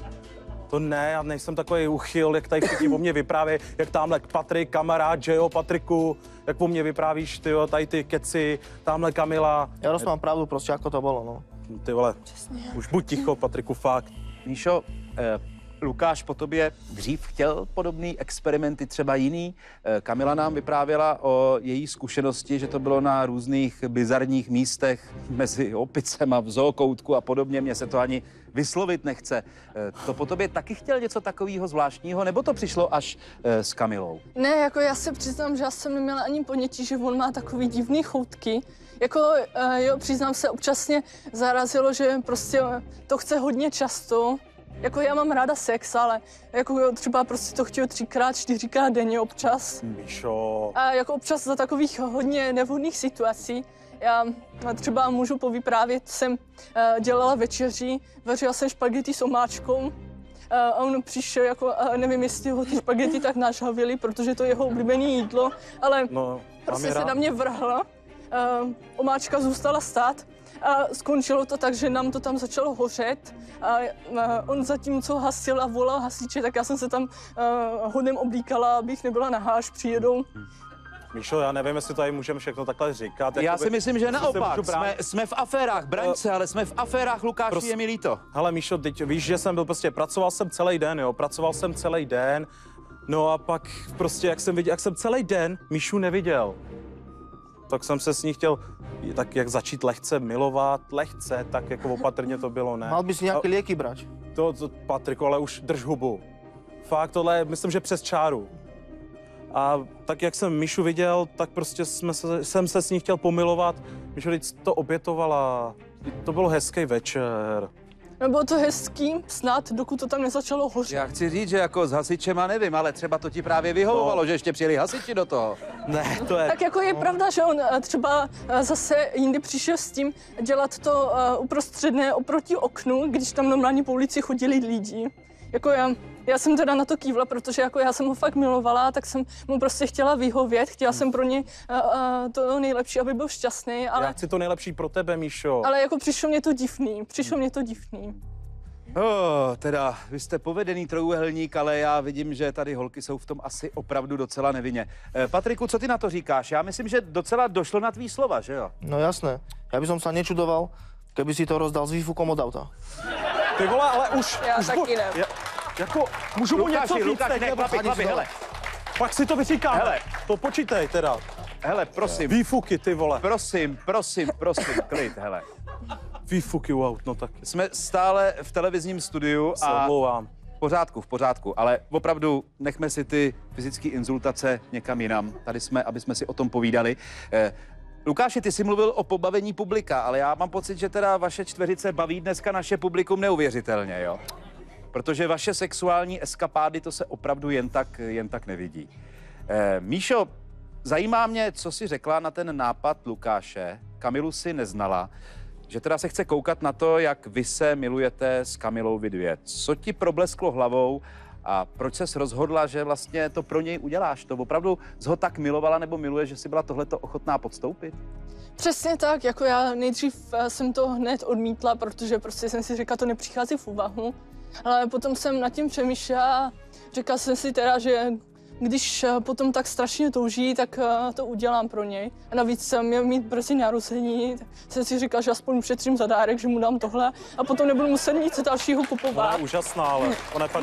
To ne, já nejsem takový uchyl, jak tady všichni o mě vyprávějí, jak tamhle Patrik, kamarád, že jo, Patriku, jak o mě vyprávíš, ty jo, tady ty keci, tamhle Kamila. Já rozumím pravdu prostě, jako to bylo, no. Ty vole, Přesně. Už buď ticho, Patriku, fakt. Míšo, eh, Lukáš po tobě dřív chtěl podobný experimenty, třeba jiný. Eh, Kamila nám vyprávěla o její zkušenosti, že to bylo na různých bizarních místech mezi opicema v zookoutku a podobně. Mně se to ani vyslovit nechce. Eh, to po tobě taky chtěl něco takového zvláštního, nebo to přišlo až eh, s Kamilou? Ne, jako já se přiznám, že já jsem neměla ani ponětí, že on má takový divný choutky. Jako, uh, jo, přiznám se, občas mě zarazilo, že prostě to chce hodně často. Jako já mám ráda sex, ale jako třeba prostě to chtěl třikrát, čtyřikrát denně občas. Míšo. A jako občas za takových hodně nevhodných situací. Já třeba můžu povyprávět, jsem uh, dělala večeři, vařila jsem špagety s omáčkou. Uh, a on přišel, jako, uh, nevím, jestli ho ty špagety tak nažhavily, protože to je jeho oblíbené jídlo, ale no, prostě se na mě vrhla. Uh, omáčka zůstala stát a skončilo to tak, že nám to tam začalo hořet. A uh, on zatímco hasil a volal hasiče, tak já jsem se tam uh, hodem oblíkala, abych nebyla nahá, až přijedou. Míšo, já nevím, jestli tady můžeme všechno takhle říkat. Já si myslím, že naopak. Jsme, jsme v aférách, braň se, ale jsme v aférách, Lukáši, Pros... je mi líto. Hele, Míšo, teď víš, že jsem byl prostě, pracoval jsem celý den, jo, pracoval jsem celý den. No a pak prostě, jak jsem viděl, jak jsem celý den Míšu neviděl, tak jsem se s ní chtěl tak jak začít lehce milovat, lehce, tak jako opatrně to bylo, ne? Mal bys nějaké léky brát? To, to, Patriku, ale už drž hubu. Fakt, tohle, myslím, že přes čáru. A tak, jak jsem Míšu viděl, tak prostě jsme se, jsem se s ní chtěl pomilovat. Míšo, teď to obětovala. To byl hezký večer. Bylo to hezký, snad, dokud to tam nezačalo hořet. Já chci říct, že jako s hasičema nevím, ale třeba to ti právě vyhovovalo, no. Že ještě přijeli hasiči do toho. Ne, to je... Tak jako je no. pravda, že on třeba zase jindy přišel s tím dělat to uprostředné oproti oknu, když tam normálně po ulici chodili lidi. Jako já, já jsem teda na to kývla, protože jako já jsem ho fakt milovala, tak jsem mu prostě chtěla vyhovět, chtěla jsem pro ně uh, uh, to nejlepší, aby byl šťastný, ale... Já chci to nejlepší pro tebe, Míšo. Ale jako přišlo mě to divný, přišlo mě to divný. Oh, teda, vy jste povedený trojúhelník, ale já vidím, že tady holky jsou v tom asi opravdu docela nevinně. Eh, Patriku, co ty na to říkáš? Já myslím, že docela došlo na tvý slova, že jo? No jasné. Já bych som sa nečudoval, keby si to rozdal s výfukom od auta. Ty vole, ale už... Já už taky ne. Ja, jako, můžu mu něco říct, Lukáši, ne, chlapi, chlapi, hele. Pak si to vyříkáme. Hele. To počítej teda. Hele, prosím. Výfuky, ty vole. Prosím, prosím, prosím, klid, hele. Výfuky u aut, no tak. Jsme stále v televizním studiu Se a... omlouvám. V pořádku, v pořádku, ale opravdu nechme si ty fyzické insultace někam jinam. Tady jsme, aby jsme si o tom povídali. Eh, Lukáši, ty jsi mluvil o pobavení publika, ale já mám pocit, že teda vaše čtveřice baví dneska naše publikum neuvěřitelně, jo? Protože vaše sexuální eskapády, to se opravdu jen tak, jen tak nevidí. Eh, Míšo, zajímá mě, co jsi řekla na ten nápad Lukáše. Kamilu si neznala, že teda se chce koukat na to, jak vy se milujete s Kamilou vy dvě. Co ti problesklo hlavou a proč ses rozhodla, že vlastně to pro něj uděláš? To opravdu jsi ho tak milovala nebo miluje, že jsi byla tohleto ochotná podstoupit? Přesně tak, jako já nejdřív jsem to hned odmítla, protože prostě jsem si říkala, to nepřichází v úvahu. Ale potom jsem nad tím přemýšlela a říkala jsem si teda, že když potom tak strašně touží, tak to udělám pro něj. A navíc jsem měl mít brzy narození, tak jsem si říkal, že aspoň ušetřím za dárek, že mu dám tohle a potom nebudu muset nic dalšího kupovat. Ona je úžasná, ale ona je fakt...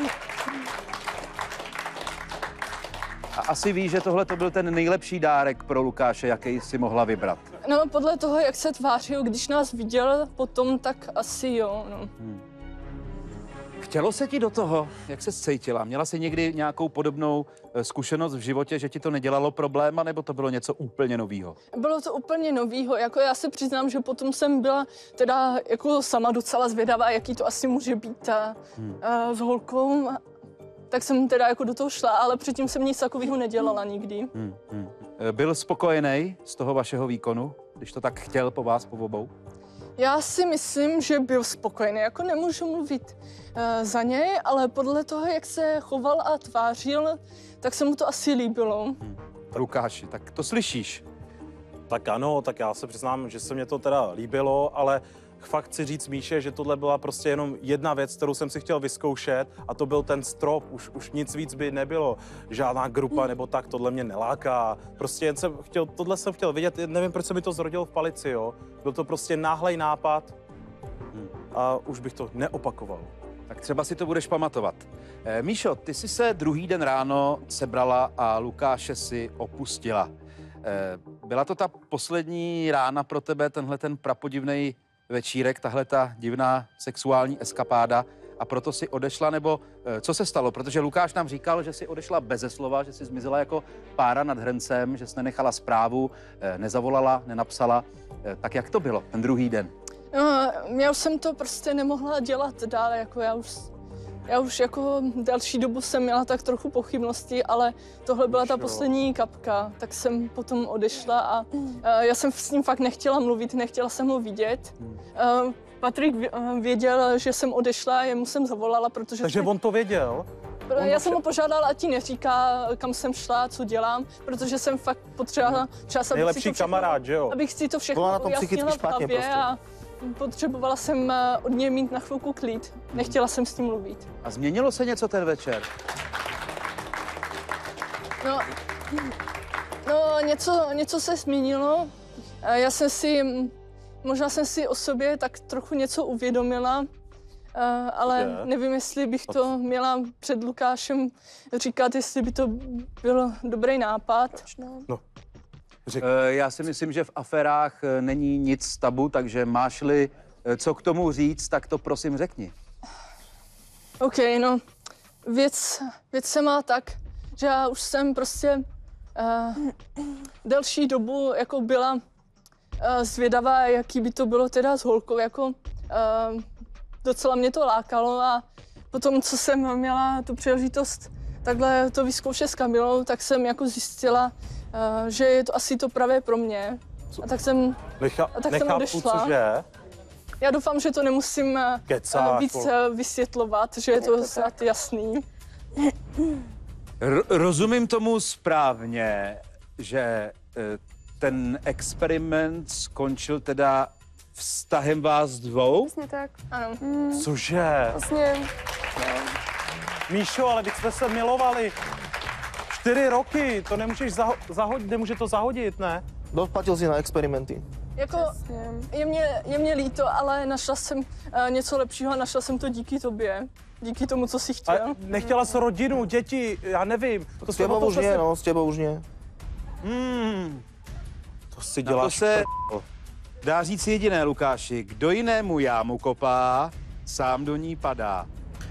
A asi víš, že tohle to byl ten nejlepší dárek pro Lukáše, jaký si mohla vybrat. No, podle toho, jak se tvářil, když nás viděl potom, tak asi jo, no. Hmm. Chtělo se ti do toho, jak se cítila? Měla jsi někdy nějakou podobnou zkušenost v životě, že ti to nedělalo problém, nebo to bylo něco úplně novýho? Bylo to úplně novýho, jako já se přiznám, že potom jsem byla teda jako sama docela zvědavá, jaký to asi může být a, hmm. a s holkou. tak jsem teda jako do toho šla, ale předtím jsem nic takového nedělala nikdy. Hmm, hmm. Byl spokojený z toho vašeho výkonu, když to tak chtěl po vás, po obou? Já si myslím, že byl spokojený. Jako nemůžu mluvit uh, za něj, ale podle toho, jak se choval a tvářil, tak se mu to asi líbilo. Hmm. Lukáši, tak to slyšíš? Tak ano, tak já se přiznám, že se mě to teda líbilo, ale fakt chci říct Míše, že tohle byla prostě jenom jedna věc, kterou jsem si chtěl vyzkoušet, a to byl ten strop. Už, už nic víc by nebylo. Žádná grupa nebo tak, tohle mě neláká. Prostě jen jsem chtěl, tohle jsem chtěl vidět, nevím, proč se mi to zrodilo v Palici, jo. Byl to prostě náhlej nápad a už bych to neopakoval. Tak třeba si to budeš pamatovat. E, Míšo, ty jsi se druhý den ráno sebrala a Lukáše si opustila. E, byla to ta poslední rána pro tebe, tenhle ten prapodivnej večírek, tahle ta divná sexuální eskapáda, a proto si odešla, nebo e, co se stalo? Protože Lukáš nám říkal, že si odešla beze slova, že si zmizela jako pára nad hrncem, že jsi nenechala zprávu, e, nezavolala, nenapsala. E, tak jak to bylo ten druhý den? No, já už jsem to prostě nemohla dělat dál, jako já už, já už jako další dobu jsem měla tak trochu pochybnosti, ale tohle byla ta poslední kapka, tak jsem potom odešla a uh, já jsem s ním fakt nechtěla mluvit, nechtěla jsem ho vidět. Uh, Patrik věděl, že jsem odešla, jemu jsem zavolala, protože... Takže on to věděl? Já jsem ho požádala, ať ti neříká, kam jsem šla, co dělám, protože jsem fakt potřebovala čas, abych nejlepší si to všechno, kamarád, že jo? Abych si to všechno ujasnila v hlavě prostě. A potřebovala jsem od něj mít na chvilku klid. Nechtěla jsem s ním mluvit. A změnilo se něco ten večer? No, no něco, něco se změnilo. Já jsem si, možná jsem si o sobě tak trochu něco uvědomila, ale je? nevím, jestli bych to měla před Lukášem říkat, jestli by to byl dobrý nápad. No. Řek. Já si myslím, že v aférách není nic tabu, takže máš-li co k tomu říct, tak to prosím řekni. OK, no, věc, věc se má tak, že já už jsem prostě uh, delší dobu jako byla uh, zvědavá, jaký by to bylo teda s holkou, jako uh, docela mě to lákalo, a potom, co jsem měla tu příležitost takhle to vyzkoušet s Kamilou, tak jsem jako zjistila, uh, že je to asi to pravé pro mě. A tak jsem, Necha, a tak nechápu, jsem odešla. Cože? Já doufám, že to nemusím Kecáš, uh, víc uh, vysvětlovat, že je to, je to snad jasný. R- rozumím tomu správně, že uh, ten experiment skončil teda vztahem vás dvou? Vlastně tak. Ano. Hmm. Cože? Vlastně, no. Míšo, ale teď jsme se milovali čtyři roky, to nemůžeš zaho- zahodit, nemůže to zahodit, ne? Doplatil si na experimenty. Jako, je mě, je mě líto, ale našla jsem uh, něco lepšího a našla jsem to díky tobě. Díky tomu, co jsi chtěl. A nechtěla jsi rodinu, děti, já nevím. To s tebou už přesně... nie, no, s tebou už nie. Hmm. To si Na to děláš se pr... dá říct jediné, Lukáši. Kdo jinému jámu kopá, sám do ní padá.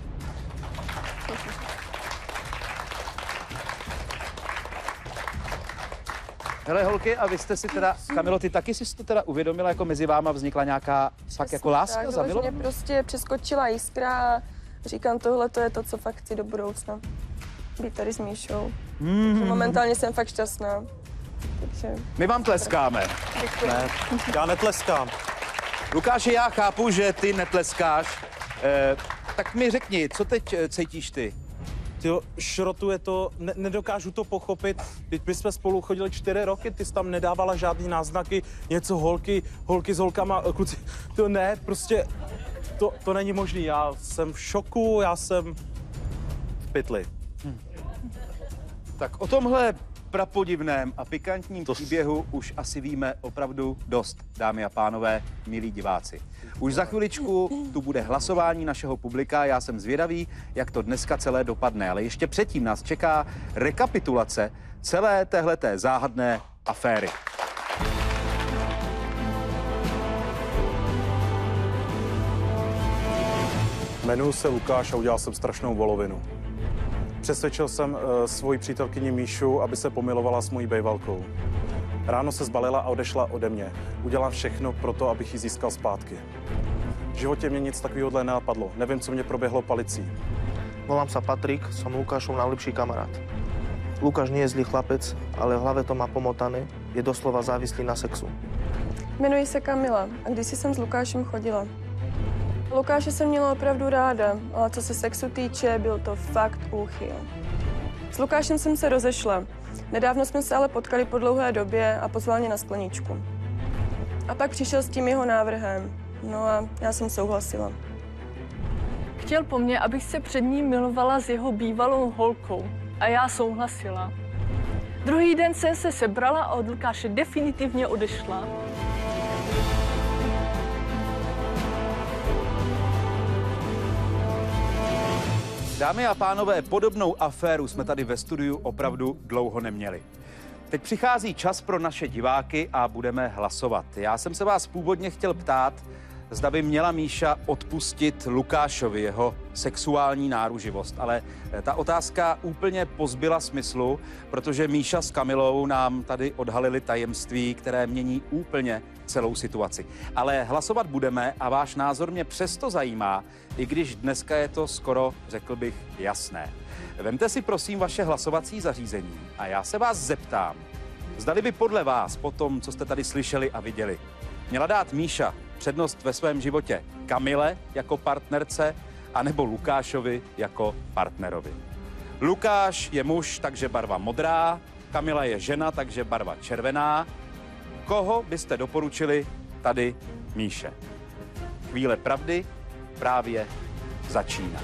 Hele, holky, a vy jste si teda, Kamilo, ty taky jsi to teda uvědomila, jako mezi váma vznikla nějaká fakt jako láska, tak, zamilovaná? mě prostě přeskočila jiskra a říkám, tohle to je to, co fakt chci do budoucna. Být tady s Míšou. Mm. Takže momentálně jsem fakt šťastná. Takže... My vám tleskáme. Děkuji. Ne, já netleskám. Lukáši, já chápu, že ty netleskáš. Eh, tak mi řekni, co teď cítíš ty? Tyjo, šrotuje to, ne, nedokážu to pochopit. Teď my jsme spolu chodili čtyři roky, ty jsi tam nedávala žádný náznaky, něco holky, holky s holkama, kluci. To ne, prostě, to, to není možný. Já jsem v šoku, já jsem v pytli. Hm. Tak o tomhle prapodivném a pikantním to... příběhu už asi víme opravdu dost, dámy a pánové, milí diváci. Už za chviličku tu bude hlasování našeho publika, já jsem zvědavý, jak to dneska celé dopadne, ale ještě předtím nás čeká rekapitulace celé téhleté záhadné aféry. Jmenuji se Lukáš a udělal jsem strašnou volovinu. Přesvědčil jsem uh, svoji přítelkyni Míšu, aby se pomilovala s mojí bejvalkou. Ráno se zbalila a odešla ode mě. Udělám všechno pro to, abych ji získal zpátky. V životě mě nic takového nenapadlo. Nevím, co mě proběhlo Palicí. Volám sa Patrik, som Lukášov najlepší kamarát. Lukáš nie je zlý chlapec, ale v hlave to má pomotané. Je doslova závislý na sexu. Jmenuji se Kamila a kdysi jsem s Lukášem chodila. Lukáše jsem měla opravdu ráda, ale co se sexu týče, byl to fakt úchyl. S Lukášem jsem se rozešla. Nedávno jsme se ale potkali po dlouhé době a pozval mě na skleničku. A pak přišel s tím jeho návrhem. No a já jsem souhlasila. Chtěl po mně, abych se před ním milovala s jeho bývalou holkou. A já souhlasila. Druhý den jsem se sebrala a od Lukáše definitivně odešla. Dámy a pánové, podobnou aféru jsme tady ve studiu opravdu dlouho neměli. Teď přichází čas pro naše diváky a budeme hlasovat. Já jsem se vás původně chtěl ptát, zda by měla Míša odpustit Lukášovi jeho sexuální náruživost, ale ta otázka úplně pozbyla smyslu, protože Míša s Kamilou nám tady odhalili tajemství, které mění úplně celou situaci. Ale hlasovat budeme a váš názor mě přesto zajímá, i když dneska je to skoro, řekl bych, jasné. Vemte si prosím vaše hlasovací zařízení a já se vás zeptám, zdali by podle vás, po tom, co jste tady slyšeli a viděli, měla dát Míša přednost ve svém životě Kamile jako partnerce anebo Lukášovi jako partnerovi. Lukáš je muž, takže barva modrá, Kamila je žena, takže barva červená. Koho byste doporučili tady Míše? Chvíle pravdy právě začíná.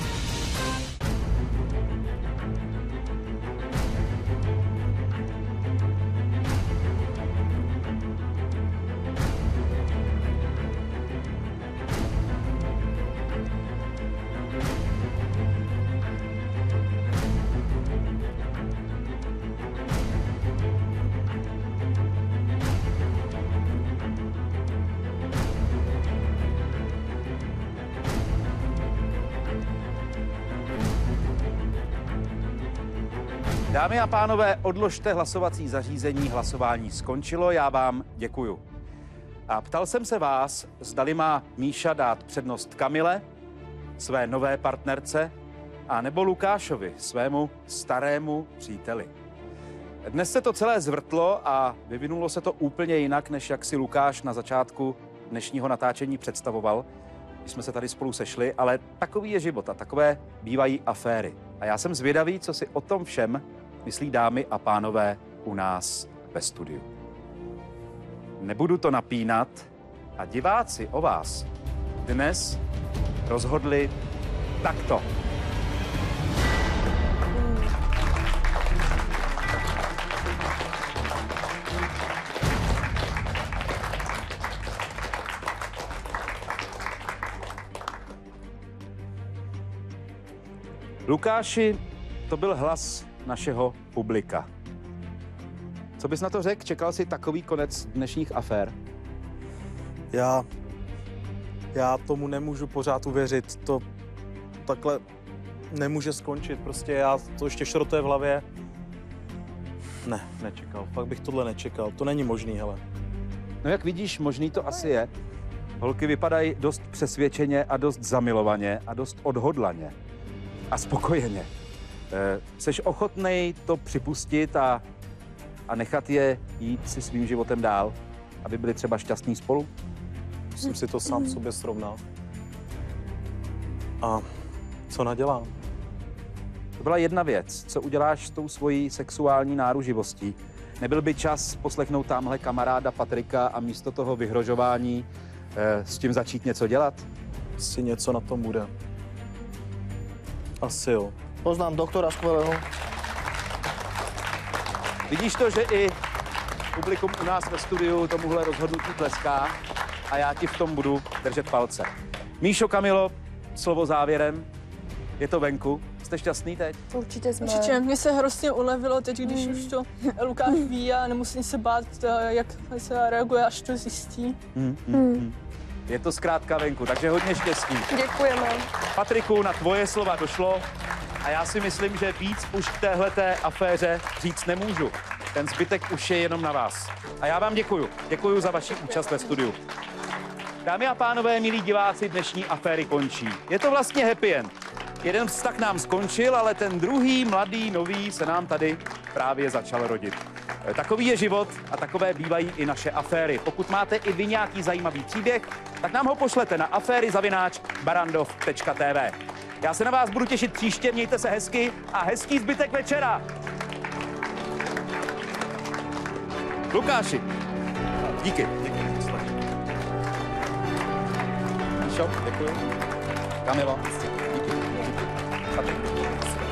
Dámy a pánové, odložte hlasovací zařízení, hlasování skončilo, já vám děkuju. A ptal jsem se vás, zdali má Míša dát přednost Kamile, své nové partnerce, a nebo Lukášovi, svému starému příteli. Dnes se to celé zvrtlo a vyvinulo se to úplně jinak, než jak si Lukáš na začátku dnešního natáčení představoval, když jsme se tady spolu sešli, ale takový je život a takové bývají aféry. A já jsem zvědavý, co si o tom všem myslí dámy a pánové u nás ve studiu. Nebudu to napínat a diváci o vás dnes rozhodli takto. Lukáši, to byl hlas našeho publika. Co bys na to řekl? Čekal jsi takový konec dnešních afér? Já... Já tomu nemůžu pořád uvěřit. To takhle nemůže skončit. Prostě já to ještě šrotuje v hlavě. Ne, nečekal. Fakt bych tohle nečekal. To není možný, hele. No jak vidíš, možný to asi je. Holky vypadají dost přesvědčeně a dost zamilovaně a dost odhodlaně. A spokojeně. E, seš ochotnej to připustit a, a nechat je jít si svým životem dál, aby byli třeba šťastní spolu? Musím si to sám sobě srovnat. A co nadělám? To byla jedna věc. Co uděláš s tou svojí sexuální náruživostí? Nebyl by čas poslechnout tamhle kamaráda Patrika a místo toho vyhrožování e, s tím začít něco dělat? Asi něco na tom bude. Asi jo. Poznám doktora skvelého. Vidíš to, že i publikum u nás ve studiu tomuhle rozhodnutí tleská a já ti v tom budu držet palce. Míšo, Kamilo, slovo závěrem. Je to venku. Jste šťastný teď? Určitě jsme. Určitě. Mně se hrozně ulevilo teď, když mm. už to Lukáš ví a nemusím se bát, jak se reaguje, až to zjistí. Mm, mm, mm. Je to zkrátka venku, takže hodně štěstí. Děkujeme. Patriku, na tvoje slova došlo a já si myslím, že víc už k téhleté aféře říct nemůžu. Ten zbytek už je jenom na vás. A já vám děkuju. Děkuju za vaši účast ve studiu. Dámy a pánové, milí diváci, dnešní aféry končí. Je to vlastně happy end. Jeden vztah nám skončil, ale ten druhý, mladý, nový, se nám tady právě začal rodit. Takový je život a takové bývají i naše aféry. Pokud máte i vy nějaký zajímavý příběh, tak nám ho pošlete na aféry zavináč barandov tečka té vé. Já se na vás budu těšit příště, mějte se hezky a hezký zbytek večera. Lukáši, díky. Míšo, děkuji. Kamilo, díky. Díky.